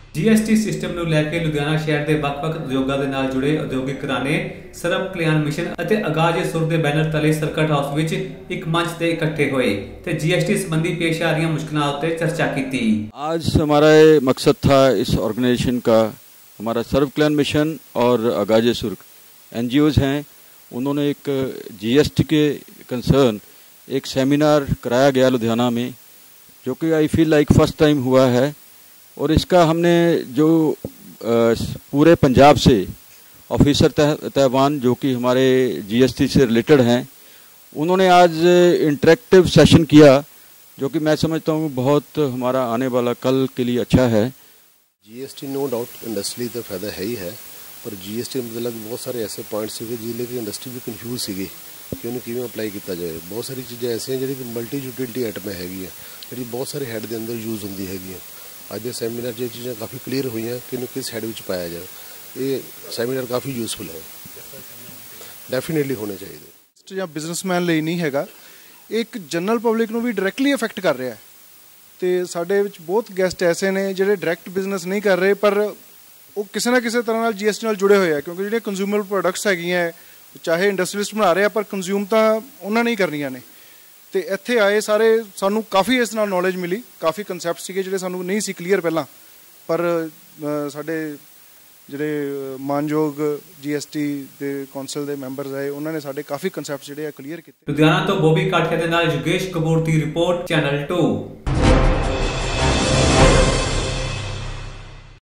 GST system ਨੂੰ ਲੈ ਕੇ ਲੁਧਿਆਣਾ ਸ਼ਹਿਰ ਦੇ ਵੱਖ-ਵੱਖ ਉਦਯੋਗਾਂ ਦੇ ਨਾਲ ਜੁੜੇ ਉਦਯੋਗਿਕ ਘਰਾਣੇ ਸਰਬ ਕਲਿਆਣ ਮਿਸ਼ਨ ਅਤੇ ਆਗਾਜ਼ ਸੁਰ ਦੇ ਬੈਨਰ ਤਲੇ ਸਰਕਟ ਹਾਊਸ ਵਿੱਚ ਇੱਕ ਮੰਚ ਤੇ ਇਕੱਠੇ ਹੋਏ ਤੇ जीएसटी संबंधी पेश आ रही मुश्किलों पर चर्चा की थी। आज हमारा मकसद था इस ऑर्गेनाइजेशन का, हमारा सर्व कल्याण मिशन और आगाज सुर NGOs हैं, उन्होंने एक जीएसटी के कंसर्न एक सेमिनार कराया गया लुधियाना में, जो कि I feel like first time हुआ है। और इसका हमने जो पूरे पंजाब से ऑफिसर तहवान जो कि हमारे जीएसटी से रिलेटेड हैं, उन्होंने आज इंटरेक्टिव सेशन किया, जो कि मैं समझता हूँ बहुत हमारा आने वाला कल के लिए अच्छा है। जीएसटी नो डाउट इंडस्ट्री तो फायदा है ही है, पर जीएसटी मतलब बहुत सारे ऐसे पॉइंट्स थे जिले की इंडस्ट्री भी कन्फ्यूज सी कि उन्हें किमें अप्लाई किया जाए। बहुत सारी चीज़ें ऐसी हैं जी मल्टी यूटिलिटी आइटम हैगी जी बहुत सारे हैड के अंदर यूज़ होंगी हैगी। अज के सैमीनार जो चीज़ें काफ़ी क्लीयर हुई हैं कि किस हैड में पाया जाए, ये सैमीनार काफ़ी यूजफुल है, डेफिनेटली होने चाहिए। ਜਾਂ ਬਿਜ਼ਨਸਮੈਨ ਲਈ ਨਹੀਂ ਹੈਗਾ, ਇੱਕ ਜਨਰਲ ਪਬਲਿਕ ਨੂੰ ਵੀ ਡਾਇਰੈਕਟਲੀ ਅਫੈਕਟ ਕਰ ਰਿਹਾ ਹੈ। ਤੇ ਸਾਡੇ ਵਿੱਚ ਬਹੁਤ ਗੈਸਟ ਐਸੇ ਨੇ ਜਿਹੜੇ ਡਾਇਰੈਕਟ ਬਿਜ਼ਨਸ ਨਹੀਂ ਕਰ ਰਹੇ, ਪਰ ਉਹ ਕਿਸੇ ਨਾ ਕਿਸੇ ਤਰ੍ਹਾਂ ਨਾਲ ਜੀਐਸਟੀ ਨਾਲ ਜੁੜੇ ਹੋਏ ਆ, ਕਿਉਂਕਿ ਜਿਹੜੇ ਕੰਜ਼ਿਊਮਰ ਪ੍ਰੋਡਕਟਸ ਹੈਗੀਆਂ ਚਾਹੇ ਇੰਡਸਟਰੀਲਿਸਟ ਬਣਾ ਰਹੇ ਆ, ਪਰ ਕੰਜ਼ਿਊਮ ਤਾਂ ਉਹਨਾਂ ਨੇ ਹੀ ਕਰਨੀਆਂ ਨੇ। ਤੇ ਇੱਥੇ ਆਏ ਸਾਰੇ ਸਾਨੂੰ ਕਾਫੀ ਇਸ ਨਾਲ ਨੌਲੇਜ ਮਿਲੀ, ਕਾਫੀ ਕਨਸੈਪਟ ਸੀਗੇ ਜਿਹੜੇ ਸਾਨੂੰ ਨਹੀਂ ਸੀ ਕਲੀਅਰ ਪਹਿਲਾਂ, ਪਰ ਸਾਡੇ ਜਿਹੜੇ ਮਾਨਯੋਗ जीएसटी ਦੇ ਕੌਂਸਲ ਦੇ ਮੈਂਬਰਸ ਆਏ, ਉਹਨਾਂ ਨੇ ਸਾਡੇ ਕਾਫੀ ਕਨਸੈਪਟ ਜਿਹੜੇ ਆ ਕਲੀਅਰ ਕੀਤੇ। ਲੁਧਿਆਣਾ ਤੋਂ ਬੋਬੀ ਕਾਠਿਆ ਦੇ ਨਾਲ ਯੋਗੇਸ਼ ਕਪੂਰ ਦੀ ਰਿਪੋਰਟ, ਚੈਨਲ 2।